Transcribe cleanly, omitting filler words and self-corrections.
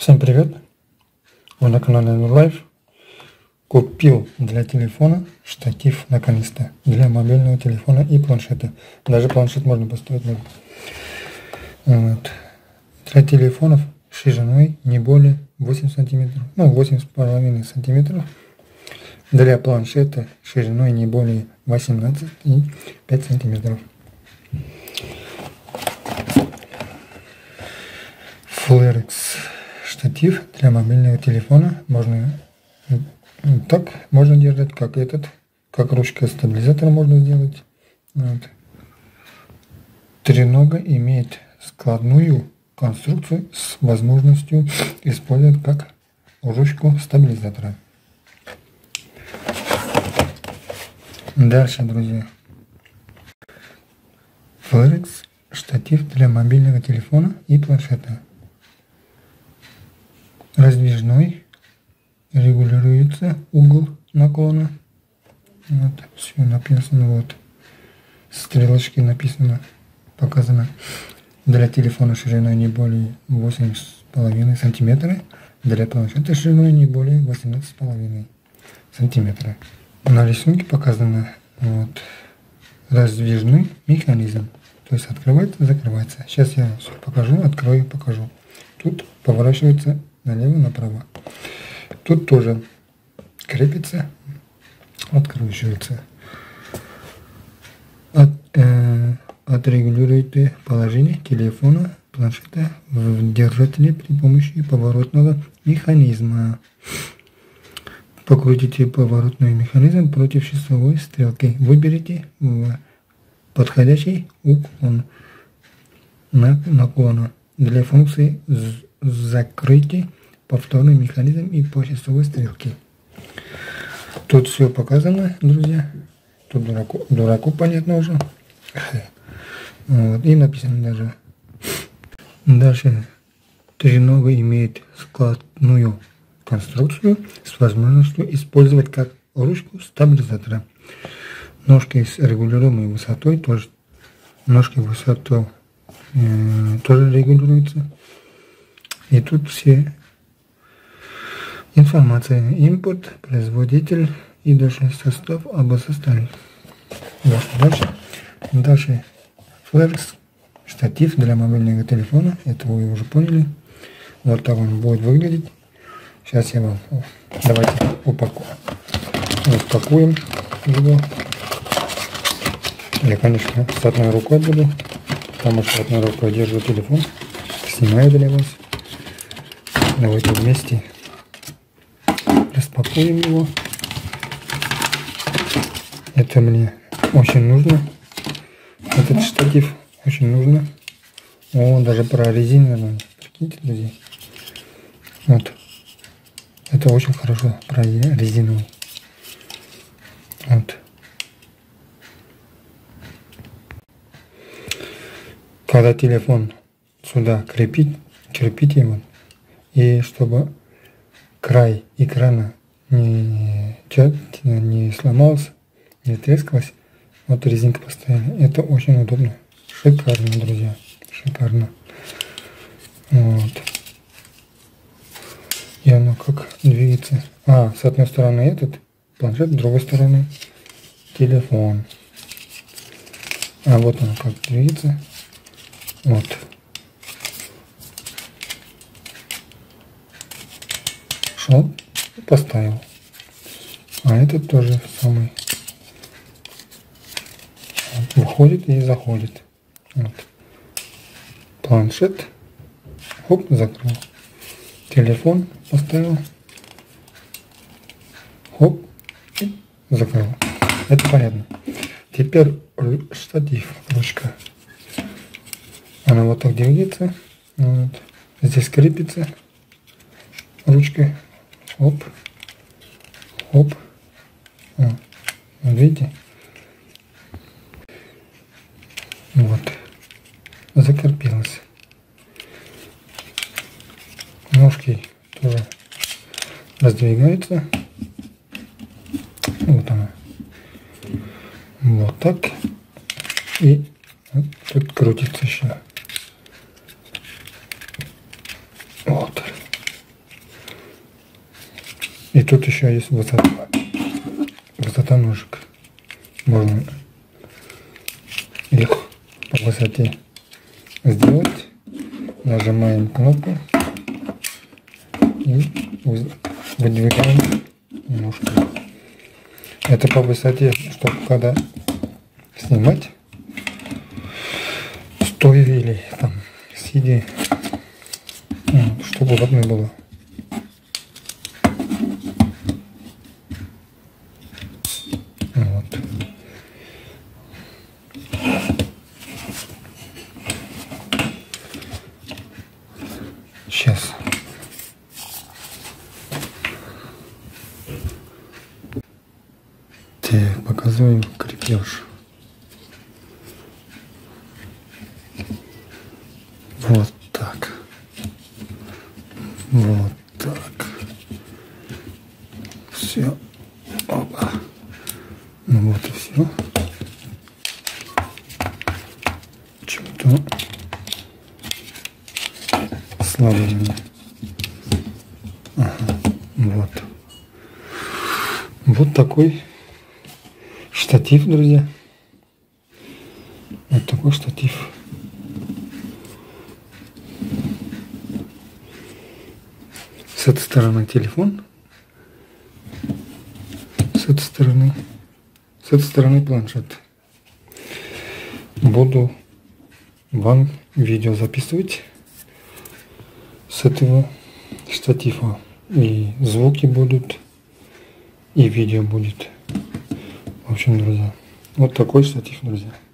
Всем привет! Вы на канале Live. Купил для телефона штатив наконец-то. Для мобильного телефона и планшета. Даже планшет можно поставить. Вот. Для телефонов шириной не более 8 сантиметров. Ну, 8,5 сантиметров. Для планшета шириной не более 18,5 сантиметров. Flarex штатив для мобильного телефона. Можно так можно держать, как этот, как ручка стабилизатора можно сделать. Вот. Тренога имеет складную конструкцию с возможностью использовать как ручку стабилизатора. Дальше, друзья. Flarex штатив для мобильного телефона и планшета. Раздвижной, регулируется угол наклона. Вот, все написано, вот, стрелочки написано, показано. Для телефона шириной не более 8,5 сантиметра, для планшета шириной не более 18,5 сантиметра. На рисунке показано вот, раздвижный механизм, то есть открывается, закрывается. Сейчас я все покажу, открою, покажу. Тут поворачивается налево-направо. Тут тоже крепится, откручивается. Отрегулируйте положение телефона, планшета в держателе при помощи поворотного механизма. Покрутите поворотный механизм против часовой стрелки. Выберите подходящий уклон наклона. Для функции закройте повторный механизм и по часовой стрелке. Тут все показано, друзья. Тут дураку понятно уже. Вот, и написано даже. Дальше. Тренога имеет складную конструкцию с возможностью использовать как ручку стабилизатора. Ножки с регулируемой высотой тоже. Ножки высоту тоже регулируются. И тут все информация, импорт, производитель и дальше состав обо составе. Дальше Flarex штатив для мобильного телефона. Это вы уже поняли. Вот так он будет выглядеть. Сейчас я вам давайте упакуем его. Я, конечно, с одной рукой буду, потому что одной рукой держу телефон. Снимаю для вас. Давайте вместе распакуем его. Это мне очень нужно. Этот штатив очень нужно. О, даже прорезиненный. Прикиньте, друзья. Вот. Это очень хорошо прорезиновый. Вот. Когда телефон сюда крепите его, и чтобы край экрана не сломался, не трескалась, вот резинка поставили. Это очень удобно. Шикарно, друзья. Шикарно. Вот. И оно как двигается. С одной стороны этот планшет, с другой стороны телефон. Вот оно как двигается. Вот. Шел, поставил. Этот тоже самый. Выходит и заходит. Вот. Планшет. Хоп, закрыл. Телефон поставил. Хоп, и закрыл. Это понятно. Теперь штатив, ручка. Она вот так двигается. Вот. Здесь крепится ручкой. Хоп. Хоп. Вот видите? Вот. Закрепилась. Ножки тоже раздвигаются. Вот она. Вот так. И вот тут крутится еще. Вот. И тут еще есть высота ножек. Можно их по высоте сделать. Нажимаем кнопку и выдвигаем ножку. Это по высоте, чтобы когда снимать, стоя или там сидя, чтобы удобно было. Вот. Сейчас. Так, показываю крепеж. Вот так. Вот так. Все. Опа. Ну вот и все. Что-то слабо мне. Ага. Вот. Вот такой штатив, друзья. Вот такой штатив. С этой стороны телефон, с этой стороны планшет. Буду вам видео записывать с этого штатива. И звуки будут, и видео будет. В общем, друзья, вот такой штатив, друзья.